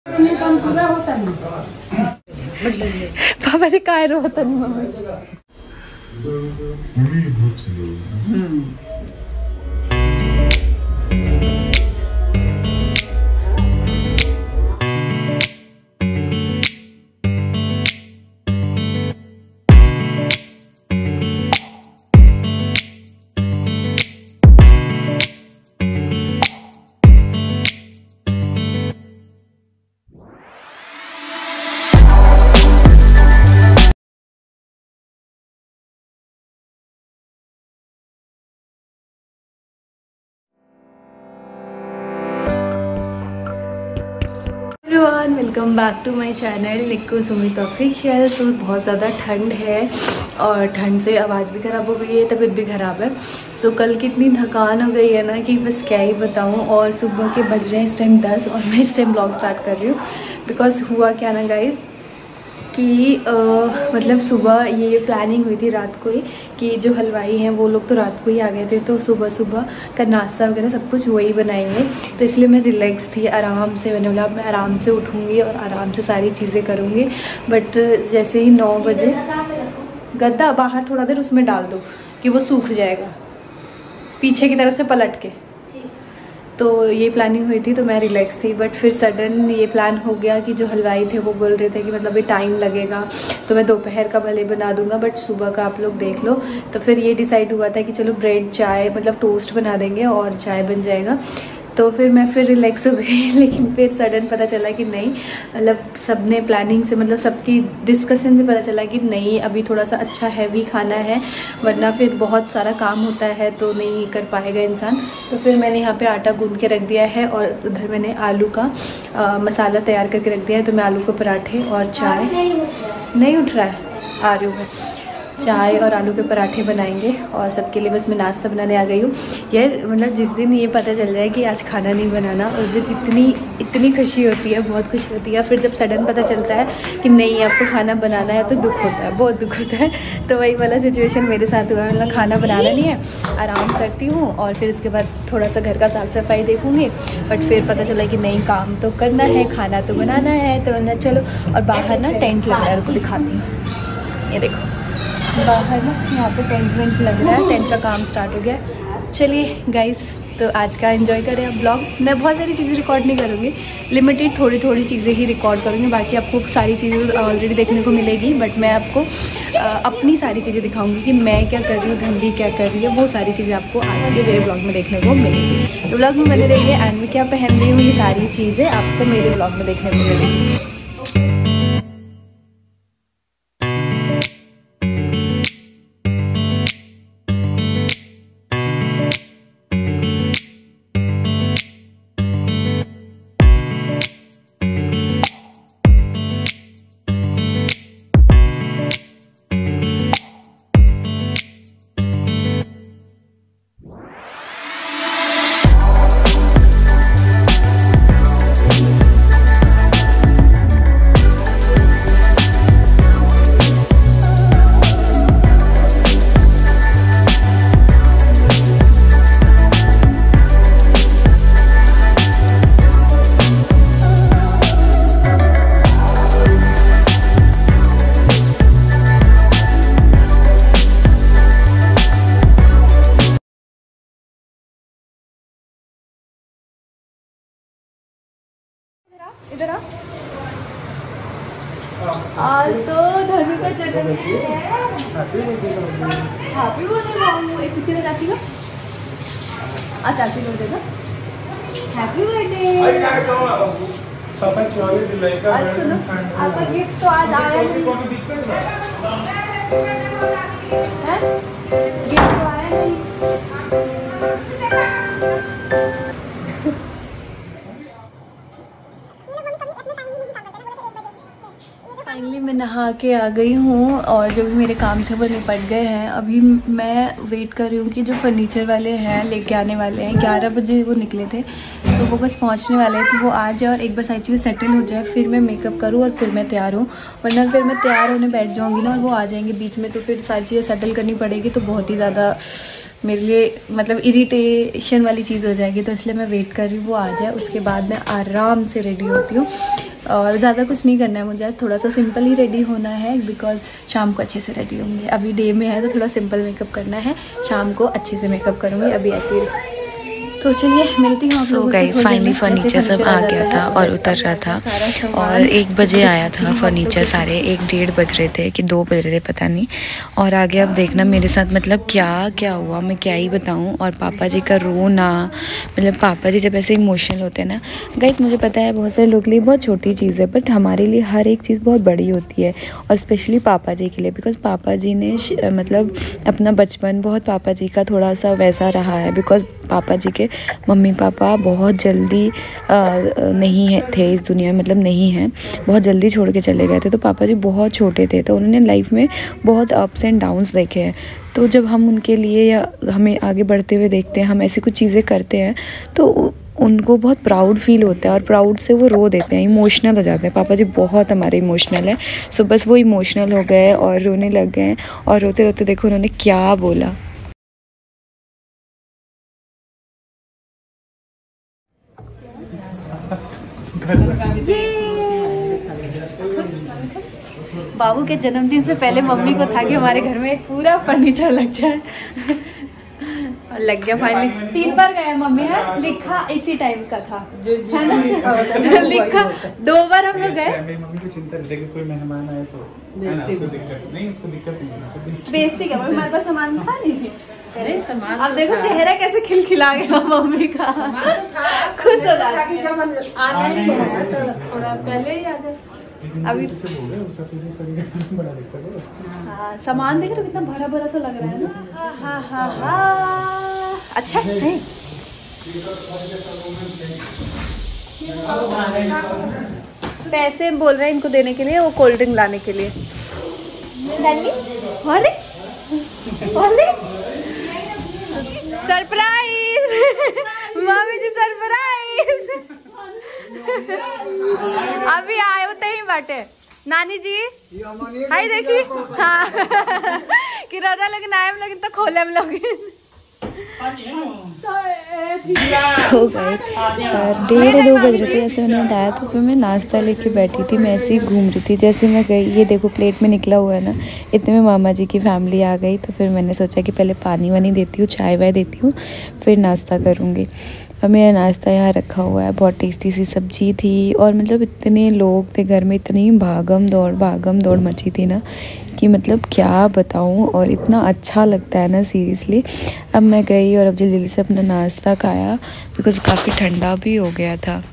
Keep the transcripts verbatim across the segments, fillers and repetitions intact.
पापा जी काय होता नहीं मम्मी। Welcome back to my channel Nikku Sumit official. तो बहुत ज़्यादा ठंड है और ठंड से आवाज़ भी ख़राब हो गई है, तबीयत भी ख़राब है। सो कल कितनी थकान हो गई है ना कि बस क्या ही बताऊँ। और सुबह के बज रहे हैं इस टाइम दस और मैं इस टाइम ब्लॉग स्टार्ट कर रही हूँ। बिकॉज हुआ क्या ना गाइस कि आ, मतलब सुबह ये प्लानिंग हुई थी रात को ही कि जो हलवाई हैं वो लोग तो रात को ही आ गए थे, तो सुबह सुबह का नाश्ता वगैरह सब कुछ वही बनाएंगे। तो इसलिए मैं रिलैक्स थी, आराम से मैंने बोला मैं आराम से उठूँगी और आराम से सारी चीज़ें करूँगी। बट जैसे ही नौ बजे गद्दा बाहर थोड़ा देर उसमें डाल दो कि वो सूख जाएगा पीछे की तरफ से पलट के। तो ये प्लानिंग हुई थी तो मैं रिलैक्स थी। बट फिर सडन ये प्लान हो गया कि जो हलवाई थे वो बोल रहे थे कि मतलब ये टाइम लगेगा, तो मैं दोपहर का भले बना दूंगा बट सुबह का आप लोग देख लो। तो फिर ये डिसाइड हुआ था कि चलो ब्रेड चाय मतलब टोस्ट बना देंगे और चाय बन जाएगा। तो फिर मैं फिर रिलैक्स हो गई। लेकिन फिर सडन पता चला कि नहीं, मतलब सबने प्लानिंग से मतलब सबकी डिस्कशन से पता चला कि नहीं अभी थोड़ा सा अच्छा हैवी खाना है, वरना फिर बहुत सारा काम होता है तो नहीं कर पाएगा इंसान। तो फिर मैंने यहाँ पे आटा गूंद के रख दिया है और उधर मैंने आलू का आ, मसाला तैयार करके रख दिया है। तो मैं आलू के पराठे और चाय नहीं उठ रहा है आ रही हूँ चाय और आलू के पराठे बनाएंगे और सबके लिए बस मैं नाश्ता बनाने आ गई हूँ। यार मतलब जिस दिन ये पता चल जाए कि आज खाना नहीं बनाना, उस दिन इतनी इतनी खुशी होती है, बहुत खुशी होती है। फिर जब सडन पता चलता है कि नहीं आपको खाना बनाना है तो दुख होता है, बहुत दुख होता है। तो वही वाला सिचुएशन मेरे साथ हुआ है। मतलब खाना बनाना नहीं है, आराम करती हूँ और फिर उसके बाद थोड़ा सा घर का साफ़ सफाई देखूँगी। बट फिर पता चला कि नहीं काम तो करना है, खाना तो बनाना है। तो मतलब चलो, और बाहर ना टेंट लग रहा है, उनको दिखाती हूँ। ये देखो बाहर ना यहाँ पे टेंट वेंट लग रहा है, टेंट का काम स्टार्ट हो गया। चलिए गाइस, तो आज का एंजॉय करें आप ब्लॉग। मैं बहुत सारी चीज़ें रिकॉर्ड नहीं करूँगी, लिमिटेड थोड़ी थोड़ी चीज़ें ही रिकॉर्ड करूँगी। बाकी आपको सारी चीज़ें ऑलरेडी देखने को मिलेगी, बट मैं आपको आ, अपनी सारी चीज़ें दिखाऊँगी कि मैं क्या कर रही हूँ, धंधी क्या कर रही है, वो सारी चीज़ें आपको आज के मेरे ब्लॉग में देखने को मिलेगी। तो ब्लॉग में बने रहिए। एंड मैं क्या पहन रही हूँ, ये सारी चीज़ें आपको मेरे ब्लॉग में देखने को मिलेगी। इधर आ। आज तो धनु का जन्मदिन है। Happy birthday. एक पूछिएगा चाची का। आ चाची को देगा हैप्पी बर्थडे। आज सुनो, आपका गिफ्ट तो आज आया नहीं है, गिफ्ट तो आया नहीं। फाइनली मैं नहा के आ गई हूँ और जो भी मेरे काम थे वो निपट गए हैं। अभी मैं वेट कर रही हूँ कि जो फर्नीचर वाले हैं लेके आने वाले हैं, ग्यारह बजे वो निकले थे तो वो बस पहुँचने वाले हैं। तो वो आ जाए और एक बार सारी चीज़ें सेटल हो जाए, फिर मैं मेकअप करूँ और फिर मैं तैयार हूँ। वरना फिर मैं तैयार होने बैठ जाऊँगी ना और वो आ जाएंगे बीच में, तो फिर सारी चीज़ें सेटल करनी पड़ेगी, तो बहुत ही ज़्यादा मेरे लिए मतलब इरिटेशन वाली चीज़ हो जाएगी। तो इसलिए मैं वेट कर रही हूँ वो आ जाए, उसके बाद मैं आराम से रेडी होती हूँ। और ज़्यादा कुछ नहीं करना है मुझे, थोड़ा सा सिंपल ही रेडी होना है बिकॉज शाम को अच्छे से रेडी होंगी। अभी डे में है तो थोड़ा सिंपल मेकअप करना है, शाम को अच्छे से मेकअप करूँगी। अभी ऐसे ही तो चलिए मिलती हूँ। सो गाइस फाइनली फर्नीचर सब आ गया था और उतर रहा था और एक बजे आया था फर्नीचर, सारे एक डेढ़ बज रहे थे कि दो बज रहे थे पता नहीं। और आगे अब देखना मेरे साथ मतलब क्या क्या हुआ, मैं क्या ही बताऊँ। और पापा जी का रोना, मतलब पापा जी जब ऐसे इमोशनल होते हैं ना गाइस, मुझे पता है बहुत सारे लोग के लिए बहुत छोटी चीज़ है, बट हमारे लिए हर एक चीज़ बहुत बड़ी होती है और स्पेशली पापा जी के लिए, बिकॉज पापा जी ने मतलब अपना बचपन बहुत पापा जी का थोड़ा सा वैसा रहा है, बिकॉज पापा जी के मम्मी पापा बहुत जल्दी आ, नहीं है थे इस दुनिया में, मतलब नहीं हैं, बहुत जल्दी छोड़ के चले गए थे। तो पापा जी बहुत छोटे थे, तो उन्होंने लाइफ में बहुत अप्स एंड डाउन्स देखे हैं। तो जब हम उनके लिए या हमें आगे बढ़ते हुए देखते हैं, हम ऐसी कुछ चीज़ें करते हैं तो उनको बहुत प्राउड फील होता है और प्राउड से वो रो देते हैं, इमोशनल हो जाते हैं। पापा जी बहुत हमारे इमोशनल है। सो बस वो इमोशनल हो गए और रोने लग गए और रोते रोते देखो उन्होंने क्या बोला। बाबू के जन्मदिन से पहले मम्मी को था कि हमारे घर में एक पूरा फर्नीचर लग जाए और लग गया फाइनली। तीन बार गए मम्मी है, लिखा इसी टाइम का था जो है ना लिखा। दो बार हम लोग गए। मम्मी को चिंता नहीं थी, कोई मेहमान आए तो उसको दिक्कत नहीं, उसको दिक्कत नहीं, बेइज्जती क्या, हमारे पास सामान था नहीं। अरे सामान अब देखो चेहरा कैसे खिलखिला गया मम्मी का, खुश हो जाती है। जब आना ही है तो थोड़ा पहले ही आ जाए। अभी बड़ा दिक्कत है। हाँ सामान देख रहे हो कितना भरा भरा सा लग रहा है ना। हाँ हाँ हाँ हाँ अच्छा है। पैसे बोल रहे हैं इनको देने के लिए, वो कोल्ड ड्रिंक लाने के लिए। अरे अरे सरप्राइज मम्मी जी सरप्राइज अभी आए होते ही बाटे नानी जी। हाय देखी हाँ कि राजा लेकिन आए लोग तो खोले हम लोग। सो गाइस डेढ़ दो बज रहे थे ऐसे मैंने बताया, तो फिर मैं नाश्ता लेके बैठी थी, मैं ऐसे ही घूम रही थी। जैसे मैं गई, ये देखो प्लेट में निकला हुआ है ना, इतने में मामा जी की फैमिली आ गई। तो फिर मैंने सोचा कि पहले पानी वानी देती हूँ, चाय वाय देती हूँ, फिर नाश्ता करूँगी। और मेरा नाश्ता यहाँ रखा हुआ है, बहुत टेस्टी सी सब्जी थी और मतलब इतने लोग थे घर में, इतनी भागम दौड़ भागम दौड़ मची थी ना कि मतलब क्या बताऊँ। और इतना अच्छा लगता है ना सीरियसली। अब मैं गई और अब जल्दी जल्दी से अपना नाश्ता खाया बिकॉज काफ़ी ठंडा भी हो गया था।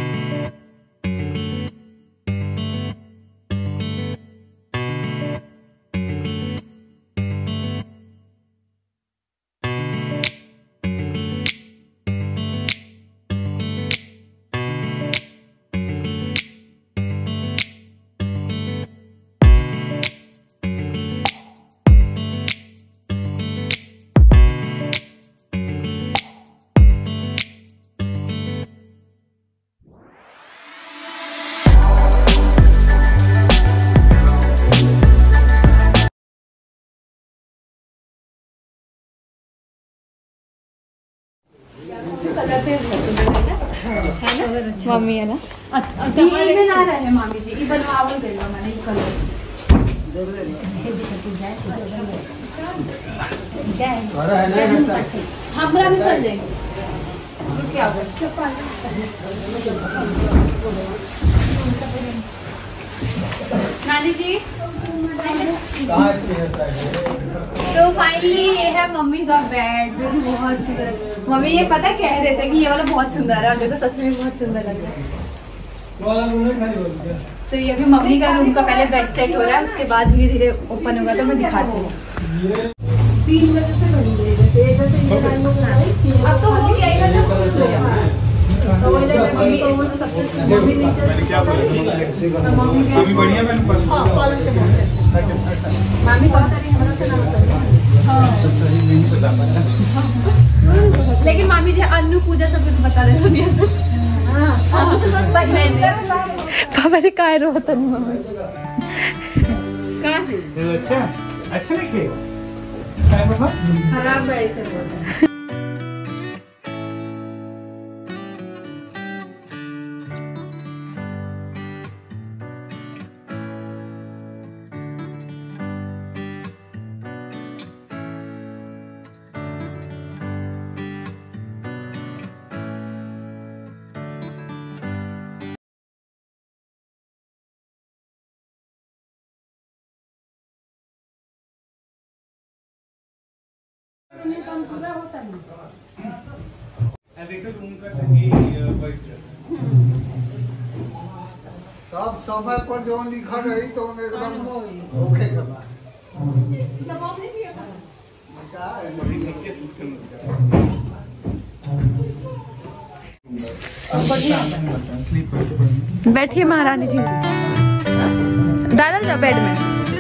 मम्मी है ना में ना रहे मामी जी ई बनवावल गइल माने ई कलर हमरा में चल जाएंगे क्या नानी जी। तो फाइनली ये है मम्मी का बेड, जो कि बहुत सुंदर। मम्मी ये पता कह रहे थे कि ये वाला बहुत सुंदर है और देखो सच में बहुत सुंदर लग रहा है। तो ये भी मम्मी का रूम का पहले बेड सेट हो रहा है, उसके बाद धीरे धीरे ओपन होगा तो मैं दिखाती हूँ। तीन बजे से बनी है अब तो हो गया लेकिन मामी जी अन्नू पूजा सब कुछ बता रहे दुनिया से। पापा जी काय रोता नहीं मम्मी का अच्छा अच्छा लिखे खराब है ऐसे बोलते। देखो रूम का सही सब समय पर जो लिखा रही तो एकदम ओके करना बैठिए महारानी जी, डाला जाओ बेड में।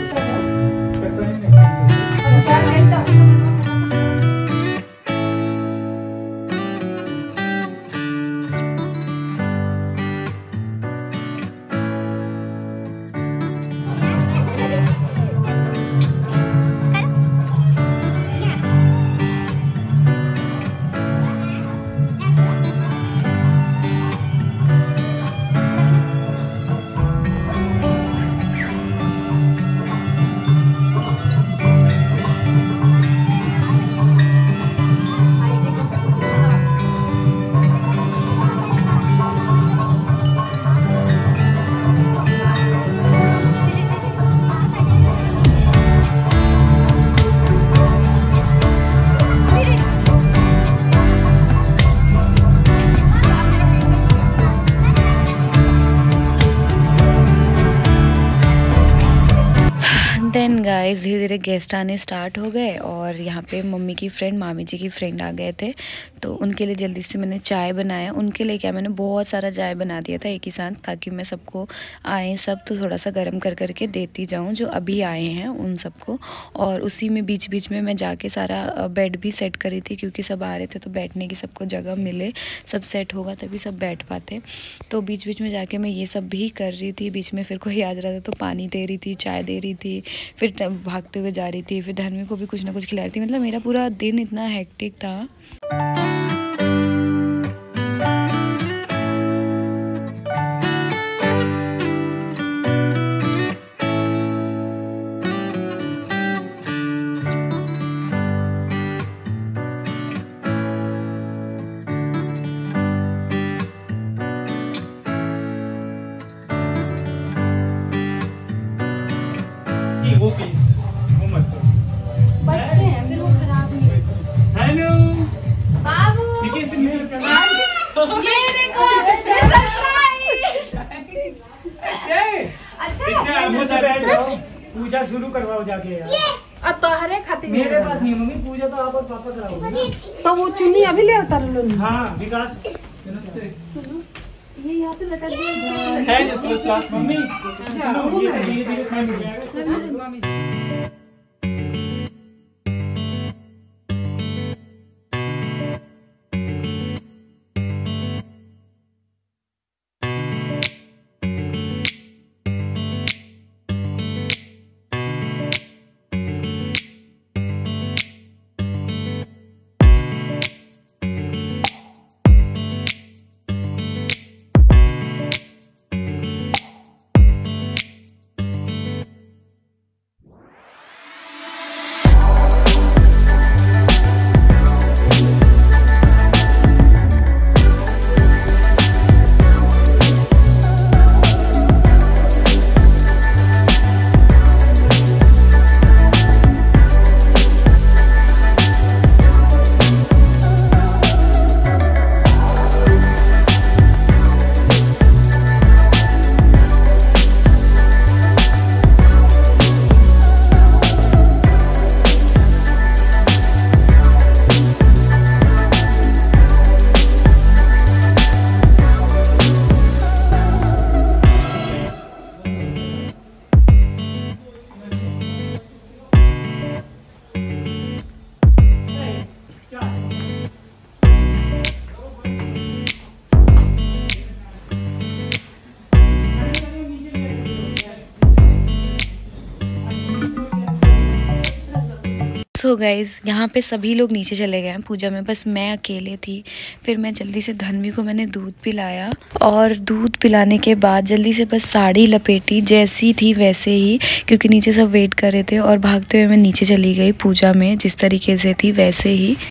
देन गाइस धीरे धीरे गेस्ट आने स्टार्ट हो गए और यहाँ पे मम्मी की फ्रेंड, मामी जी की फ्रेंड आ गए थे, तो उनके लिए जल्दी से मैंने चाय बनाया। उनके लिए क्या, मैंने बहुत सारा चाय बना दिया था एक ही साथ, ताकि मैं सबको आए सब तो थोड़ा सा गर्म कर करके देती जाऊँ जो अभी आए हैं उन सबको। और उसी में बीच बीच में मैं जाके सारा बेड भी सेट करी थी, क्योंकि सब आ रहे थे तो बैठने की सबको जगह मिले, सब सेट होगा तभी सब बैठ पाते। तो बीच बीच में जाके मैं ये सब भी कर रही थी। बीच में फिर कोई आ रहा था तो पानी दे रही थी, चाय दे रही थी, फिर भागते हुए जा रही थी, फिर धनवी को भी कुछ ना कुछ खिला रही थी। मतलब मेरा पूरा दिन इतना हेक्टिक था। वो पीस वो मत करो, बच्चे हैं फिर वो खराब नहीं होते। हेलो बाबू ठीक है, इसे नीचे रखना। ये देखो अच्छा पूजा शुरू करवाओ जाके यार। अब तो हरे खाती मेरे पास नहीं मम्मी, पूजा तो आप और पापा कराओगे। तो वो चुन्नी अभी ले उतर लो। हाँ विकास नमस्ते। ये यहाँ से लटक गया है जिसको क्लास मम्मी ये धीरे धीरे खाने मिल जाएगा। सो गाइज़ यहाँ पे सभी लोग नीचे चले गए हैं पूजा में, बस मैं अकेले थी। फिर मैं जल्दी से धनवी को मैंने दूध पिलाया और दूध पिलाने के बाद जल्दी से बस साड़ी लपेटी, जैसी थी वैसे ही, क्योंकि नीचे सब वेट कर रहे थे। और भागते हुए मैं नीचे चली गई पूजा में, जिस तरीके से थी वैसे ही।